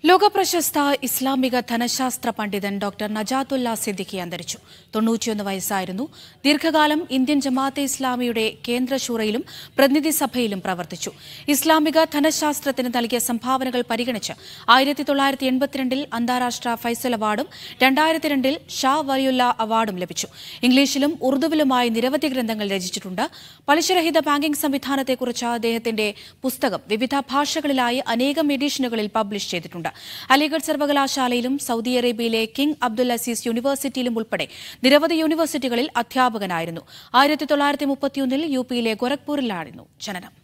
ലോകപ്രശസ്ത ഇസ്ലാമിക ധനശാസ്ത്ര പണ്ഡിതൻ ഡോക്ടർ നജാതുല്ല സിദ്ദിഖി അന്തരിച്ചു. 91 വയസ്സായിരുന്നു. ദീർഘകാലം ഇന്ത്യൻ ജമാഅത്തെ ഇസ്ലാമിയുടെ കേന്ദ്ര ശൂറയിലും പ്രതിനിധി സഭയിലും പ്രവർത്തിച്ചു. ഇസ്ലാമിക ധനശാസ്ത്രത്തിന് നൽകിയ സംഭാവനകൾ പരിഗണിച്ച് 1982 അന്താരാഷ്ട്ര ഫൈസൽ അവാർഡും 2002 ഷാ വലിയുള്ള അവാർഡും ലഭിച്ചു. ഇംഗ്ലീഷിലും ഉറുദുവിലുമായി നിരവധി ഗ്രന്ഥങ്ങൾ രചിച്ചിട്ടുണ്ട്. പലിശരഹിത ബാങ്കിംഗ് സംവിധാനത്തെക്കുറിച്ച് അദ്ദേഹത്തിന്റെ പുസ്തകം വിവിധ ഭാഷകളിലായി അനേകം എഡിഷനുകളിൽ പബ്ലിഷ് ചെയ്തിട്ടുണ്ട്. അലിഗഡ് സർവകലാശാലയിലും സൗദി അറേബ്യയിലെ കിങ് അബ്ദുൽ അസീസ് യൂണിവേഴ്സിറ്റിയിലും ഉൾപ്പെടെ നിരവധി യൂണിവേഴ്സിറ്റികളിൽ അധ്യാപകനായിരുന്നു. 1931 യുപിയിലെ ഗോരഖ്പൂരിലായിരുന്നു ജനനം.